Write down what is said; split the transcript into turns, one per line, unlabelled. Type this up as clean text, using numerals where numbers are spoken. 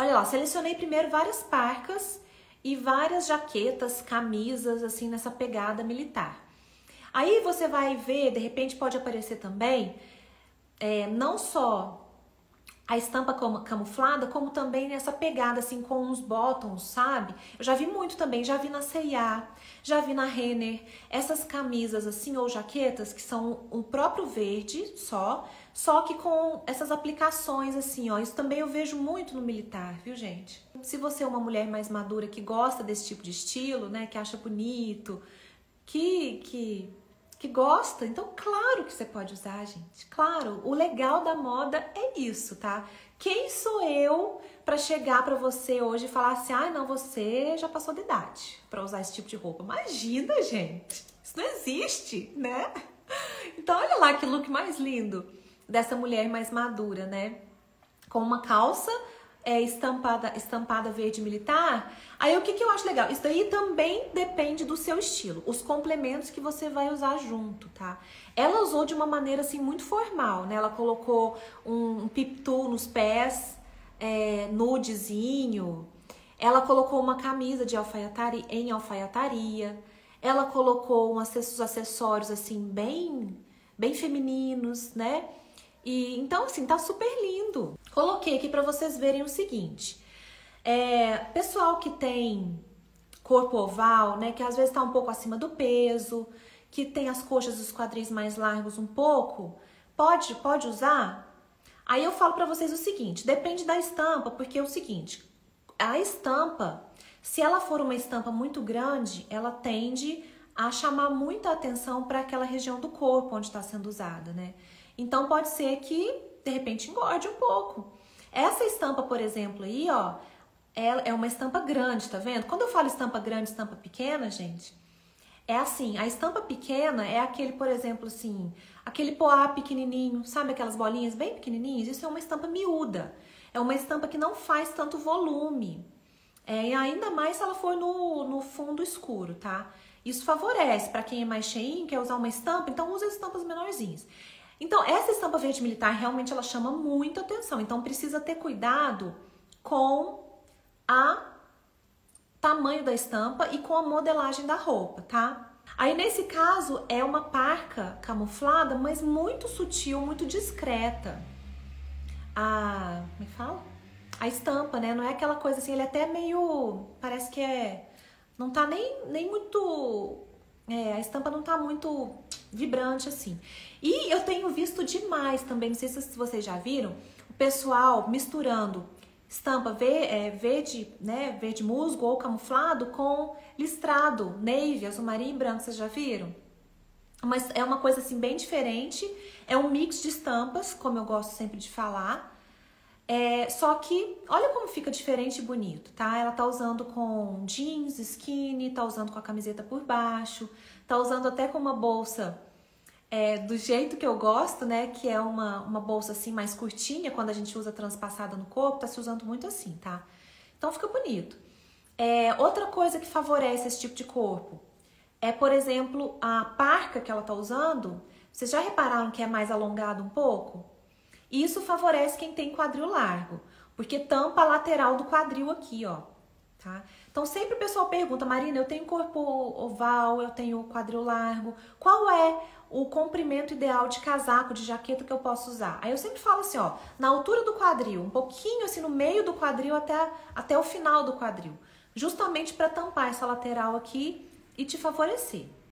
Olha lá, selecionei primeiro várias parcas e várias jaquetas, camisas, assim, nessa pegada militar. Aí você vai ver, de repente pode aparecer também, não só a estampa camuflada, como também nessa pegada assim com uns bottoms, sabe? Eu já vi muito também, já vi na C&A, já vi na Renner, essas camisas assim ou jaquetas que são o próprio verde só que com essas aplicações assim, ó. Isso também eu vejo muito no militar, viu, gente? Se você é uma mulher mais madura que gosta desse tipo de estilo, né, que acha bonito, que gosta, então claro que você pode usar, gente. Claro, o legal da moda é isso, tá? Quem sou eu pra chegar pra você hoje e falar assim, ah, não, você já passou de idade pra usar esse tipo de roupa? Imagina, gente, isso não existe, né? Então olha lá que look mais lindo dessa mulher mais madura, né? Com uma calça estampada verde militar. Aí o que eu acho legal? Isso daí também depende do seu estilo, os complementos que você vai usar junto, tá? Ela usou de uma maneira assim muito formal, né? Ela colocou um piptu nos pés, nudezinho. Ela colocou uma camisa de alfaiataria em alfaiataria. Ela colocou os acessórios assim bem femininos, né? E então assim, tá super lindo. Coloquei aqui para vocês verem o seguinte. Pessoal que tem corpo oval, né, que às vezes tá um pouco acima do peso, que tem as coxas e os quadris mais largos um pouco, pode usar? Aí eu falo para vocês o seguinte, depende da estampa, porque é o seguinte, a estampa, se ela for uma estampa muito grande, ela tende a chamar muita atenção para aquela região do corpo onde está sendo usada, né? Então pode ser que de repente engorde um pouco. Essa estampa, por exemplo, aí, ó, ela é uma estampa grande, tá vendo? Quando eu falo estampa grande, estampa pequena, gente, é assim, a estampa pequena é aquele, por exemplo, assim, aquele poá pequenininho, sabe aquelas bolinhas bem pequenininhas? Isso é uma estampa miúda. É uma estampa que não faz tanto volume. E ainda mais se ela for no fundo escuro, tá? Isso favorece para quem é mais cheinho, quer usar uma estampa, então usa as estampas menorzinhas. Então, essa estampa verde militar realmente ela chama muita atenção. Então, precisa ter cuidado com o tamanho da estampa e com a modelagem da roupa, tá? Aí, nesse caso, é uma parca camuflada, mas muito sutil, muito discreta. Como é que fala? A estampa, né? Não é aquela coisa assim, ele é até meio... Parece que não tá nem muito... a estampa não tá muito vibrante assim. E eu tenho visto demais também, não sei se vocês já viram, o pessoal misturando estampa verde, né, verde musgo ou camuflado com listrado, navy, azul marinho e branco, vocês já viram? Mas é uma coisa assim bem diferente, é um mix de estampas, como eu gosto sempre de falar. Só que, olha como fica diferente e bonito, tá? Ela tá usando com jeans, skinny, tá usando com a camiseta por baixo, tá usando até com uma bolsa do jeito que eu gosto, né? Que é uma bolsa assim mais curtinha, quando a gente usa transpassada no corpo, tá se usando muito assim, tá? Então fica bonito. Outra coisa que favorece esse tipo de corpo por exemplo, a parca que ela tá usando, vocês já repararam que é mais alongado um pouco? Isso favorece quem tem quadril largo, porque tampa a lateral do quadril aqui, ó, tá? Então sempre o pessoal pergunta, Marina, eu tenho corpo oval, eu tenho quadril largo, qual é o comprimento ideal de casaco, de jaqueta que eu posso usar? Aí eu sempre falo assim, ó, na altura do quadril, um pouquinho assim no meio do quadril até o final do quadril, justamente para tampar essa lateral aqui e te favorecer.